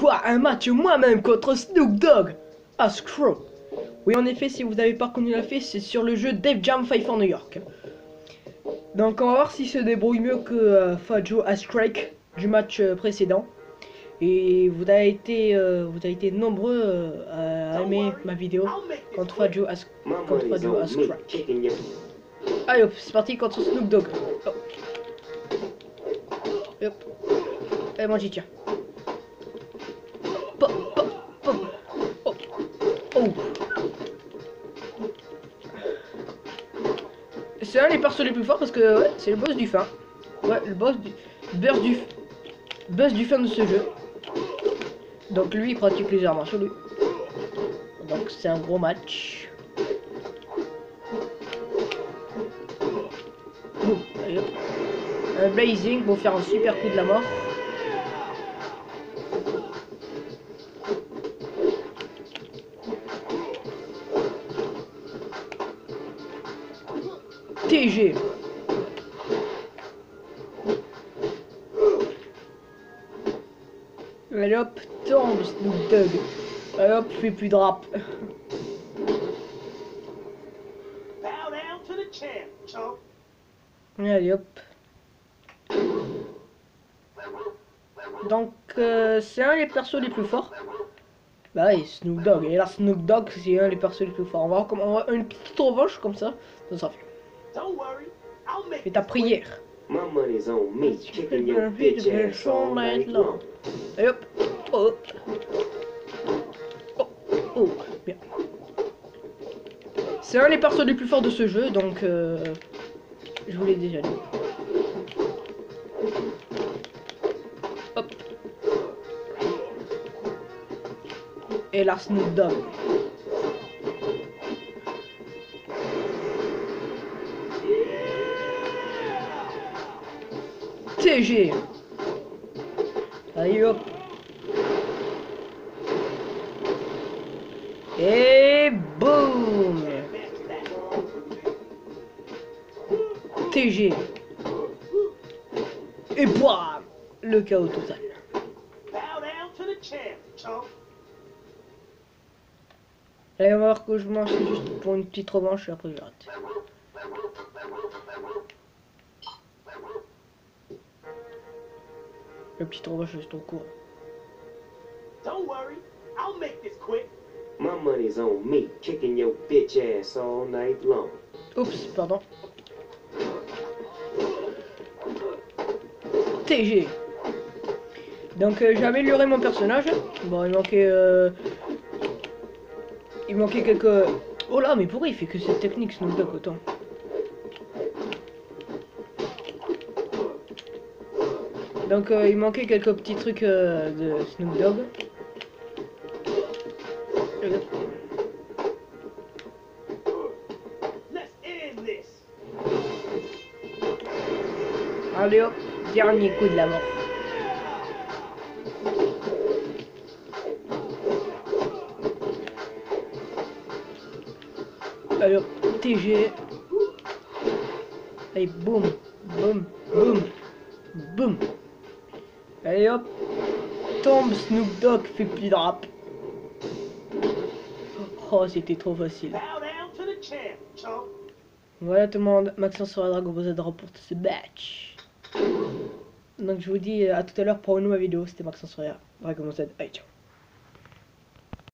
Quoi? Un match moi-même contre Snoop Dogg? Ah, screw. Oui, en effet, si vous n'avez pas reconnu la fille, c'est sur le jeu Def Jam 5 for New York. Donc on va voir s'il se débrouille mieux que Fajo Askrake du match précédent. Et vous avez été nombreux à aimer ma vidéo contre Fajo Askrake. Allez hop, c'est parti contre Snoop Dogg. Oh. Hop. Allez, moi j'y tiens. Pop, pop, pop. Oh. Oh. C'est un des persos les plus forts parce que ouais, c'est le boss du fin. Ouais, le boss du buzz du fin de ce jeu. Donc lui il pratique les armes sur lui. Donc c'est un gros match. Boum, allez hop. Un blazing pour faire un super coup de la mort. TG. Allez hop, tombe Snoop Dogg. Allez hop, fais plus de rap. Allez hop. Donc c'est un des persos les plus forts. Bah oui, Snoop Dogg. Et là Snoop Dogg c'est un des persos les plus forts. On va voir une petite revanche comme ça. Ça sera fait. Fais ta prière. Allez hop. Oh. Oh. Oh. Bien. C'est un des persos les plus forts de ce jeu, donc je vous l'ai déjà dit. Hop. Et là Snoop Dogg. TG. Allez hop. Et boum. TG. Et boum. Le chaos total. Allez, on va voir que je mange juste pour une petite revanche et après j'arrête. Le petit revanche juste au cours. Don't worry, I'll make this quick. My money's on me, kicking your bitch ass all night long. Oups, pardon. TG. Donc j'ai amélioré mon personnage. Bon, il manquait quelques... Oh là, mais pourquoi il fait que cette technique Snoop Dogg autant? Donc il manquait quelques petits trucs de Snoop Dogg. Allez hop, dernier coup de la mort. Allez hop, TG. Allez, boum, boum, boum, boum. Allez hop, tombe Snoop Dogg, fait plus de rap. Oh, c'était trop facile. Voilà tout le monde, Maxence sur la Dragon Ball Z remporte ce match. Donc je vous dis à tout à l'heure pour une nouvelle vidéo, c'était Maxence sur la Dragon Ball Z. Allez, ciao.